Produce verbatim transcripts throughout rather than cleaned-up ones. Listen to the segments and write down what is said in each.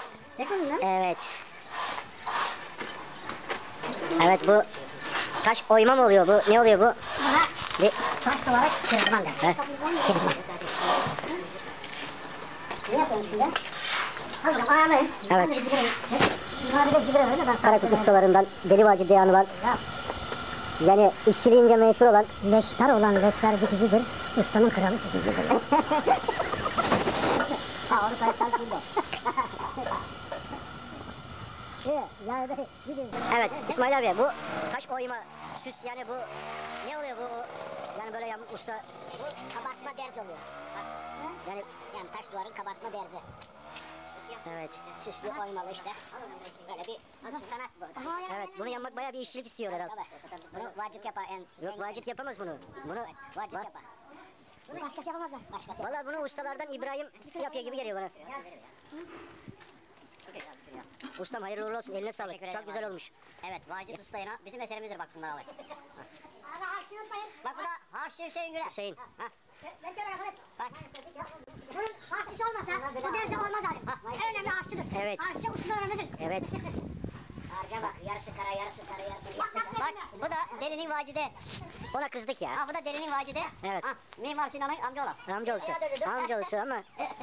Evet. Evet, bu taş oyma mı oluyor bu? Ne oluyor bu? Buna Bir taş olarak çırpman dersin. He. Çırpman. Ne yapıyorsun şimdi? Hocam ayağını. Evet. Bunlar bir de sigara öyle ben. Karakuk ustalarından Deli Vacı Deyanı var. Yani işçiliğince meşhur olan Leşler olan leşler dikicidir. Ustanın kralı sikicidir. Ha onu sayıklar şimdi. Yani de Evet İsmail abi, bu taş oyma süs, yani bu ne oluyor bu? Yani böyle yan usta bu kabartma derzi oluyor. Bak, yani yani taş duvarın kabartma derzi. evet. Süslü oymalı işte. Böyle bir sanat bu. Evet, bunu yapmak bayağı bir işçilik istiyor herhalde. Tabii. Bunu vacit yapar. En, Yok, vacit yapamaz bunu. Bunu vacit va- yapar. Bunu başkası yapamaz da. Başkası. Vallahi bunu ustalardan İbrahim yapıyor gibi geliyor bana. Ustam hayırlı uğurlu olsun, eline sağlık. Çok güzel olmuş. Evet, Vacit Usta'yla bizim eserimizdir bak bunlar alay. Bak bu da Harçlı Hüseyin Güler. Hüseyin. Ha. Bak. Bunun harçlısı olmasa bu derzi olmaz abi. En önemli harçlıdır. Evet. Harçlı ustalar önemlidir. Evet. Harca bak, yarısı kara, yarısı sarı, yarısı yeşil. Bak bu da delinin vacide. Ona kızdık ya. Ha bu da delinin vacide. Evet. Ha, Mimar Sinan'ın amcaoğlu. Amcaoğlusu. Amcaoğlusu ama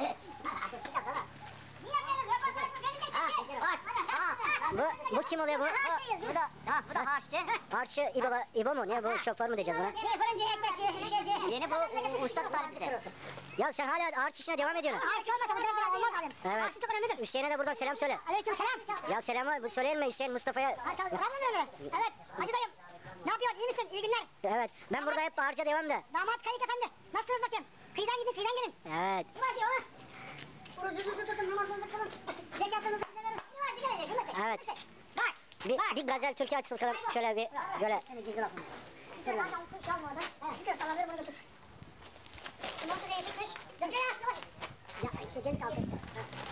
Bak. Ha. bu, bu kim oluyor bu? Bu, bu da ha bu da harççı. Harçı İbo, İbo mu? Ne bu? Şoför mü diyeceğiz buna? Bir fırıncı, ekmekçi, şeyci. Yeni bu u- usta talip bize. Ya sen hala harç işine devam ediyorsun. Harç olmasa bu derdi olmaz abim. Evet. Harçlı çok önemlidir. Hüseyin'e de buradan selam söyle. Aleyküm selam. Ya selamı bu söyleyin mi Hüseyin Mustafa'ya? Ha, sen var mı öyle? Evet. Hacı dayım. Ne yapıyorsun? İyi misin? İyi günler. Evet. Ben burada hep harca devam da. Damat kayık efendi. Nasılsınız bakayım? Kıyıdan gidin, kıyıdan gelin. Evet. Hadi o. Orucunuzu tutun, namazınızı kılın. Zekatınızı bize verin. Yavaş gel, şunu da çek. Evet. Şunu da çek. Bak. Bir, Bak. bir gazel türkü açsın bakalım. Şöyle bir böyle. Seni gizli lafını. Sen al, çalma oradan. He, bir köfte alabilirim, onu götür. Nasıl değişikmiş? Döküyor ya, yavaş. Ya, şekeri kaldı.